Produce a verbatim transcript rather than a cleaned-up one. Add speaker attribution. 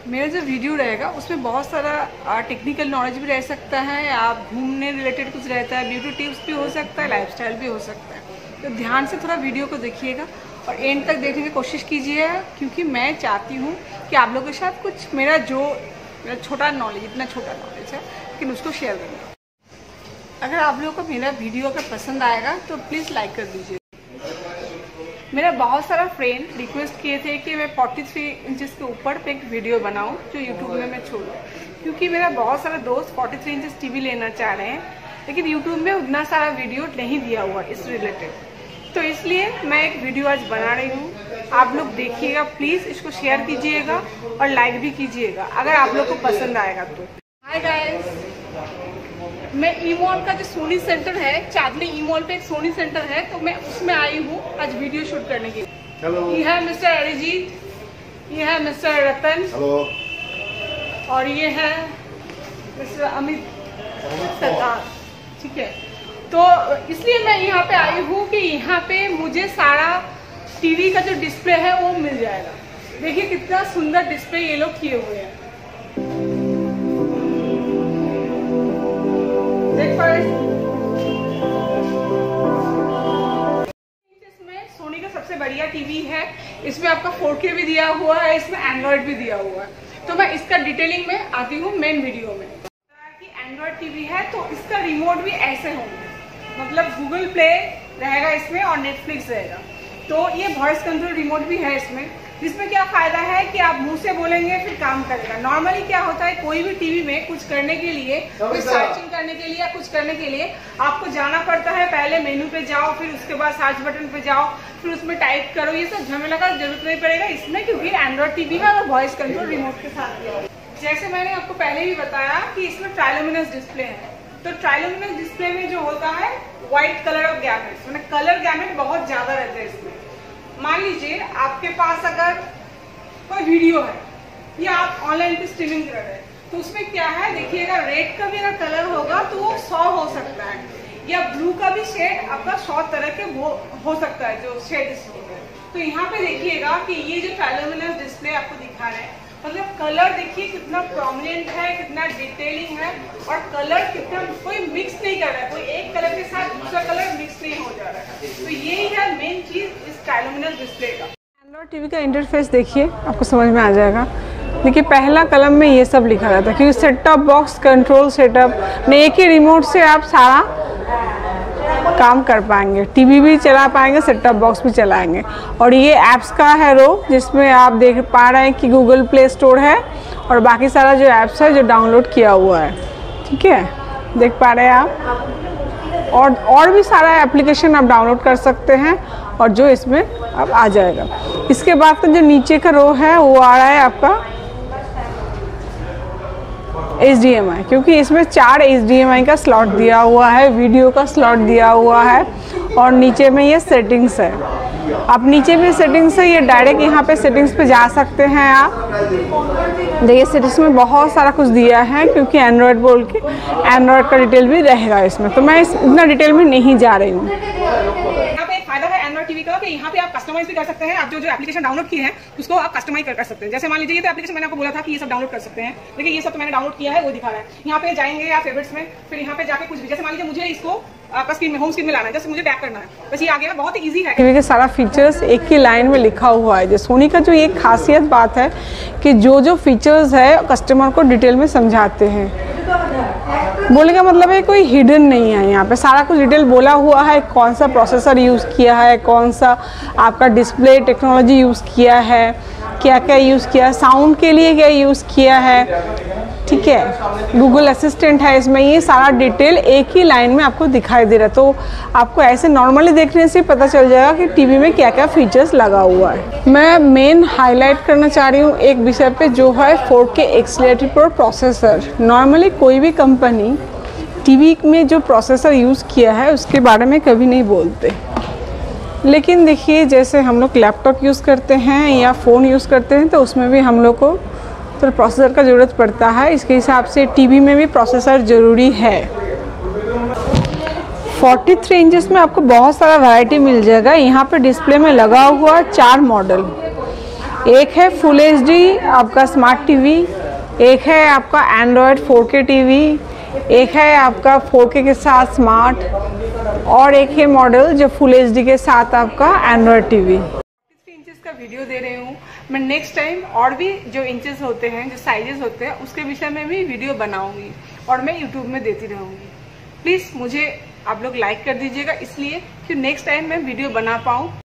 Speaker 1: मेरा जो वीडियो रहेगा उसमें बहुत सारा टेक्निकल नॉलेज भी रह सकता है, आप घूमने रिलेटेड कुछ रहता है, ब्यूटी टिप्स भी हो सकता है, लाइफस्टाइल भी हो सकता है। तो ध्यान से थोड़ा वीडियो को देखिएगा और एंड तक देखने की कोशिश कीजिएगा, क्योंकि मैं चाहती हूँ कि आप लोगों के साथ कुछ मेरा जो मेरा छोटा नॉलेज, इतना छोटा नॉलेज है लेकिन उसको शेयर करूँगा। अगर आप लोगों को मेरा वीडियो अगर पसंद आएगा तो प्लीज़ लाइक कर दीजिए। मेरा बहुत सारा फ्रेंड रिक्वेस्ट किए थे कि मैं तैंतालीस इंचेस के ऊपर पे एक वीडियो बनाऊं जो यूट्यूब में मैं छोड़ूं, क्योंकि मेरा बहुत सारा दोस्त तैंतालीस इंचेस टीवी लेना चाह रहे हैं, लेकिन यूट्यूब में उतना सारा वीडियो नहीं दिया हुआ इस रिलेटेड। तो इसलिए मैं एक वीडियो आज बना रही हूँ, आप लोग देखिएगा, प्लीज़ इसको शेयर कीजिएगा और लाइक भी कीजिएगा अगर आप लोग को पसंद आएगा तो। हाय गाइस, मैं ई मॉल का जो सोनी सेंटर है, चांदनी ई मॉल पे एक सोनी सेंटर है, तो मैं उसमें आई हूँ आज वीडियो शूट करने के लिए। हेलो, ये है मिस्टर अरिजीत, ये है मिस्टर रतन, हेलो, और ये है मिस्टर अमित सरकार। ठीक है, तो इसलिए मैं यहाँ पे आई हूँ कि यहाँ पे मुझे सारा टीवी का जो डिस्प्ले है वो मिल जाएगा। देखिए कितना सुंदर डिस्प्ले ये लोग किए हुए हैं। इसमें सोनी का सबसे बढ़िया टीवी है, इसमें आपका फोर के भी दिया हुआ है, इसमें एंड्रॉइड भी दिया हुआ है। तो मैं इसका डिटेलिंग में आती हूँ मेन वीडियो में। कि एंड्रॉइड टीवी है तो इसका रिमोट भी ऐसे होंगे, मतलब गूगल प्ले रहेगा इसमें और नेटफ्लिक्स रहेगा। तो ये वॉइस कंट्रोल रिमोट भी है इसमें, जिसमें क्या फायदा है कि आप मुंह से बोलेंगे फिर काम करेगा। नॉर्मली क्या होता है, कोई भी टीवी में कुछ करने के लिए, कुछ सर्चिंग करने के लिए या कुछ करने के लिए आपको जाना पड़ता है, पहले मेनू पे जाओ, फिर उसके बाद सर्च बटन पे जाओ, फिर उसमें टाइप करो, ये सब झमेला का जरूरत नहीं पड़ेगा इसमें, क्योंकि एंड्रॉइड टीवी है और वॉइस कंट्रोल रिमोट के साथ दिया है। जैसे मैंने आपको पहले भी बताया कि इसमें ट्राइल्यूमिनस डिस्प्ले है, तो ट्राइल्यूमिनस डिस्प्ले में जो होता है व्हाइट कलर ऑफ गैमेट, मैंने कलर गैमेट बहुत ज्यादा रहते हैं इसमें। मान लीजिए आपके पास अगर कोई वीडियो है या आप ऑनलाइन पे स्ट्रीमिंग कर रहे हैं, तो उसमें क्या है, देखिएगा रेड का भी अगर कलर होगा तो वो सौ हो सकता है, या ब्लू का भी शेड आपका सौ तरह के वो हो सकता है जो शेड इसमें है। तो यहाँ पे देखिएगा कि ये जो ट्राइल्यूमिनस डिस्प्ले आपको दिखा रहे हैं, मतलब कलर देखिए कितना प्रोमिनेंट है, कितना डिटेलिंग है, और कलर कितना, कोई मिक्स नहीं कर रहा है, कोई एक कलर के साथ दूसरा कलर मिक्स नहीं हो जा रहा है। तो यही है मेन चीज इस ट्राइल्यूमिनस डिस्प्ले का। एंड्रॉइड टीवी का इंटरफेस देखिए, आपको समझ में आ जाएगा। देखिए पहला कलम में ये सब लिखा रहता है, क्योंकि set top box control setup में एक ही रिमोट से आप सारा काम कर पाएंगे, टीवी भी चला पाएंगे, सेट टॉप बॉक्स भी चलाएंगे। और ये ऐप्स का है रो, जिसमें आप देख पा रहे हैं कि गूगल प्ले स्टोर है और बाकी सारा जो ऐप्स है जो डाउनलोड किया हुआ है। ठीक है, देख पा रहे हैं आप, और और भी सारा एप्लीकेशन आप डाउनलोड कर सकते हैं और जो इसमें अब आ जाएगा। इसके बाद का जो नीचे का रो है वो आ रहा है आपका एच डी एम आई, क्योंकि इसमें चार एच डी एम आई का स्लॉट दिया हुआ है, वीडियो का स्लॉट दिया हुआ है, और नीचे में ये सेटिंग्स है। आप नीचे में सेटिंग्स है, ये डायरेक्ट यहाँ पे सेटिंग्स पे जा सकते हैं आप। देखिए सेटिंग्स में बहुत सारा कुछ दिया है, क्योंकि एंड्रॉयड बोल के एंड्रॉयड का डिटेल भी रहेगा इसमें, तो मैं इस इतना डिटेल में नहीं जा रही हूँ। यहाँ पे एक फायदा है एंड्रॉयड टीवी का कि यहाँ पे आप कस्टमाइज भी कर सकते हैं। आप जो जो एप्लीकेशन डाउनलोड किए हैं उसको आप कस्टमाइज कर सकते हैं। जैसे मान लीजिए ये तो एप्लीकेशन मैंने आपको बोला था कि ये सब डाउनलोड कर सकते हैं, देखिए ये सब तो मैंने डाउनलोड किया है, वो दिखा रहा है। यहाँ पे जाएंगे या फेवरेट्स में, फिर यहाँ पे जाके कुछ भी, जैसे मान लीजिए मुझे इसको आपका स्क्रीन में, होम स्क्रीन में लाना है, जैसे मुझे बैक करना है, बस ये आ गया, बहुत इजी है। टीवी के सारा फीचर्स एक ही लाइन में लिखा हुआ है। जो सोनी का जो एक खासियत बात है कि जो जो फीचर्स है कस्टमर को डिटेल में समझाते हैं। बोलने का मतलब है कोई हिडन नहीं है, यहाँ पे सारा कुछ डिटेल बोला हुआ है। कौन सा प्रोसेसर यूज़ किया है, कौन सा आपका डिस्प्ले टेक्नोलॉजी यूज़ किया है, क्या क्या यूज़ किया है, साउंड के लिए क्या यूज़ किया है। ठीक है, गूगल असिस्टेंट है इसमें, ये सारा डिटेल एक ही लाइन में आपको दिखाई दे रहा है। तो आपको ऐसे नॉर्मली देखने से पता चल जाएगा कि टीवी में क्या क्या फीचर्स लगा हुआ है। मैं मेन हाईलाइट करना चाह रही हूँ एक विषय पे, जो है फोर के एक्सीलरेटेड प्रोसेसर। नॉर्मली कोई भी कंपनी टीवी में जो प्रोसेसर यूज़ किया है उसके बारे में कभी नहीं बोलते, लेकिन देखिए जैसे हम लोग लैपटॉप यूज़ करते हैं या फ़ोन यूज़ करते हैं, तो उसमें भी हम लोग को तो प्रोसेसर का ज़रूरत पड़ता है। इसके हिसाब से टीवी में भी प्रोसेसर ज़रूरी है। तैंतालीस इंचेस में आपको बहुत सारा वैरायटी मिल जाएगा। यहाँ पे डिस्प्ले में लगा हुआ चार मॉडल। एक है फुल एच डी आपका स्मार्ट टीवी, एक है आपका एंड्रॉयड फोर के टीवी, एक है आपका फोर के के साथ स्मार्ट, और एक है मॉडल जो फुल एच डी के साथ आपका android TV. Forty three inches का वीडियो दे रही हूँ मैं। नेक्स्ट टाइम और भी जो इंचेस होते हैं, जो साइजेस होते हैं, उसके विषय में भी वीडियो बनाऊंगी और मैं यूट्यूब में देती रहूंगी। प्लीज़ मुझे आप लोग लाइक कर दीजिएगा, इसलिए कि नेक्स्ट टाइम मैं वीडियो बना पाऊँ।